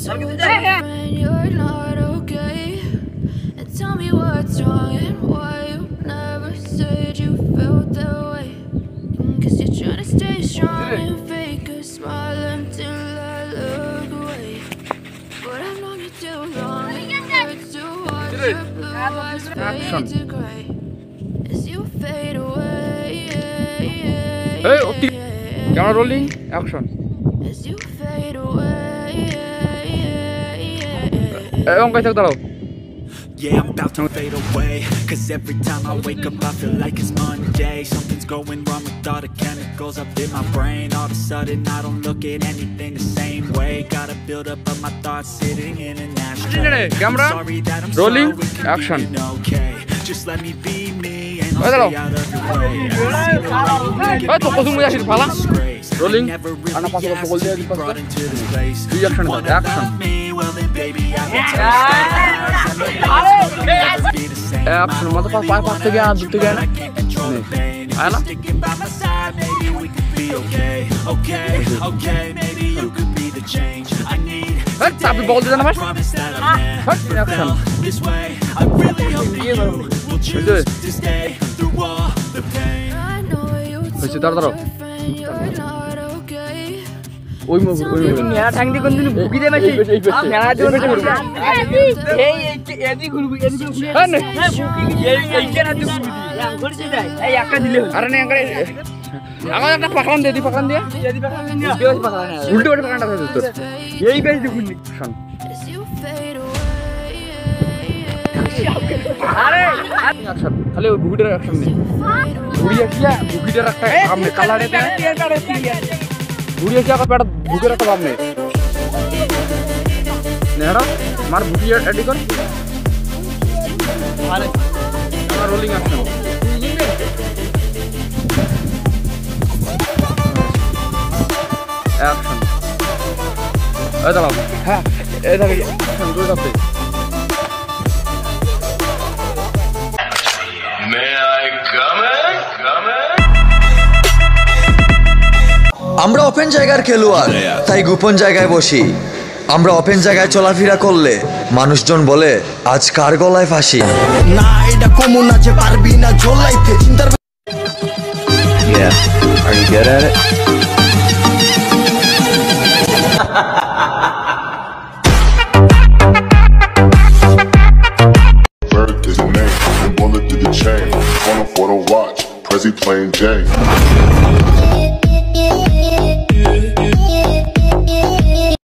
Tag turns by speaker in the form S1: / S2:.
S1: You're not okay. And tell me what's wrong and why you never said you felt that way. Cause you're trying to stay strong and fake a smile until I look away. But I've known you too long and hurts to watch your blue eyes fade to grey as you fade away.
S2: Hey, camera rolling, action.
S1: As you fade away.
S3: Yeah, I'm about to fade away. Cause every time I wake up I feel like it's Monday. Something's going wrong with all the chemicals up in my brain. All of a sudden I don't look at anything the same way. Gotta build up of my thoughts sitting in an ashtray.
S2: Camera
S3: Sorry that I'm
S2: rolling,
S3: slow,
S2: action.
S3: Okay, just let me be me and I'll stay out of your way.
S2: Rolling,
S3: never really asked to be brought into this place.
S2: action.
S3: Well then baby I will
S2: Action, mother five again, do again.
S3: Sticking by my side, maybe we could be okay. Okay, maybe you could be the change I need. I promise that I'll never feel this way. I really hope you will choose to stay through all the pain.
S1: I know you told your friend you're not okay.
S2: बुढ़िया क्या पेड़ भूखे रखा आपने नेहरा मार भूखिया AD कर rolling action ए दबाओ हां ए देखिए एक्शन दो दबे
S4: May I come in?
S5: আমরা ওপেন জায়গার খেলোয়াড় তাই গোপন জায়গায় বসি আমরা ওপেন জায়গায় চলাফেরা করলে মানুষজন বলে আজ কার গলায় ফাঁসি না এটা কমন আছে পারবি না ঝোলাইতে চিন্তার
S6: Yeah, are you good at it?
S7: Bird is the name, and bullet to the chain. On a photo watch, Prezi playing Jay.